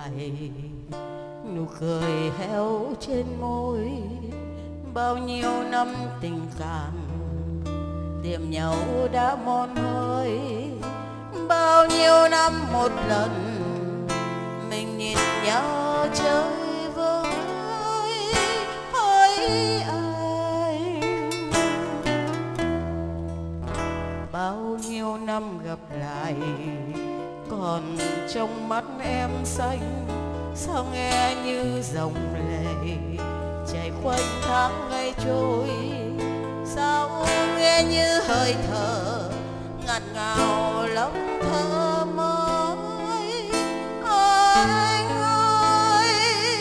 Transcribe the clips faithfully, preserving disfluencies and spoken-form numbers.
lại, nụ cười héo trên môi. Bao nhiêu năm tình cảm tìm nhau đã mòn hơi, bao nhiêu năm một lần mình nhìn nhau chơi với hỡi anh. Bao nhiêu năm gặp lại còn trong mắt em xanh, sao nghe như dòng lệ chảy quanh tháng ngày trôi, sao nghe như hơi thở ngạt ngào lòng thơ mới. Anh ơi,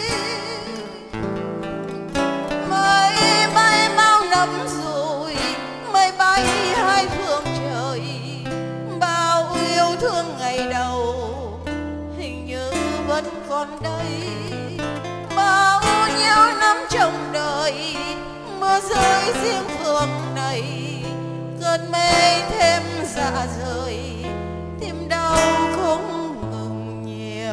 mây bay bao năm rồi, mây bay hai phương trời, bao yêu thương ngày đầu hình như vẫn còn đây. Bao nhiêu năm trong đời mưa rơi riêng phường này, cơn mê thêm dạ rời, tim đau không ngừng nhịp.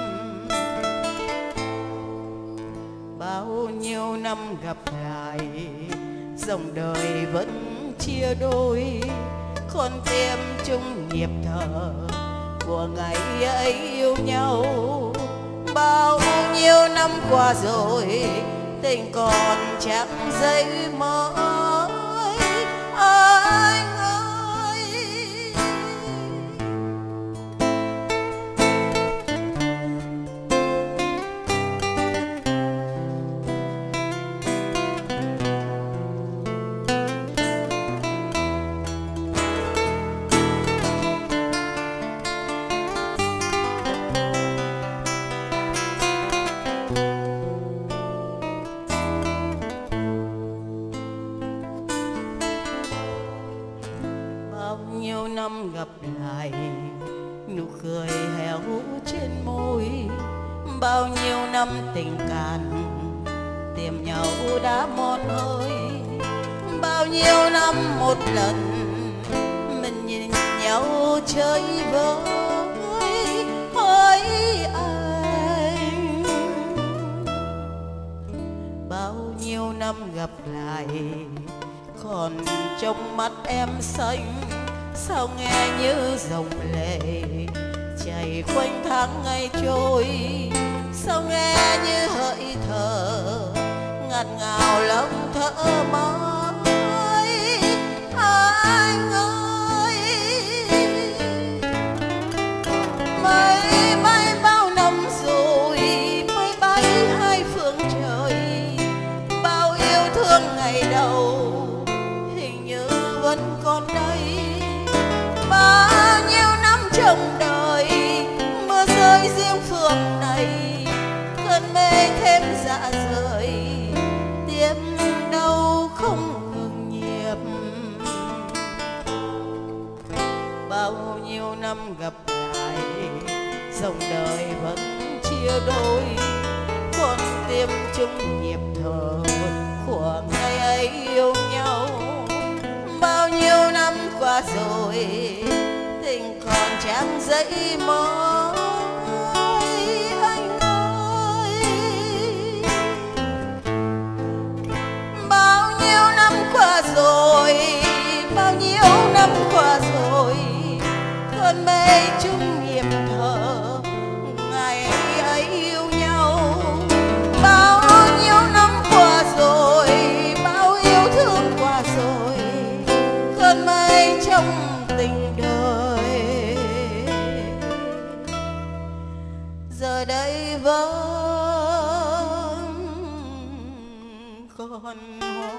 Bao nhiêu năm gặp lại dòng đời vẫn chia đôi, con tim chung nhịp thở của ngày ấy yêu nhau. Bao nhiêu năm qua rồi tình còn chẳng giây mới. Anh ơi, nhiều năm gặp lại nụ cười héo trên môi. Bao nhiêu năm tình cạn tìm nhau đã mòn hơi, bao nhiêu năm một lần mình nhìn nhau chơi với hỡi anh. Bao nhiêu năm gặp lại còn trong mắt em xanh, sao nghe như dòng lệ chảy quanh tháng ngày trôi, sao nghe như hỡi thở ngạt ngào lòng thở mới. Anh ơi, mây bay bao năm rồi, mây bay hai phương trời, bao yêu thương ngày đầu hình như vẫn còn đây. Bao nhiêu năm trong đời mưa rơi riêng phường này, cơn mê thêm dạ rời, tim đau không ngừng nhịp. Bao nhiêu năm gặp lại dòng đời vẫn chia đôi, con tim chung nhịp thở của ngày ấy yêu nhau. Bao nhiêu năm qua rồi tình còn chẳng dậy mới. Anh ơi, bao nhiêu năm qua rồi, bao nhiêu năm qua rồi, cơn mê chung nhịp thở ngày ấy yêu nhau. Bao nhiêu năm qua rồi, bao yêu thương qua rồi, cơn mây trong tình đời giờ đây vẫn còn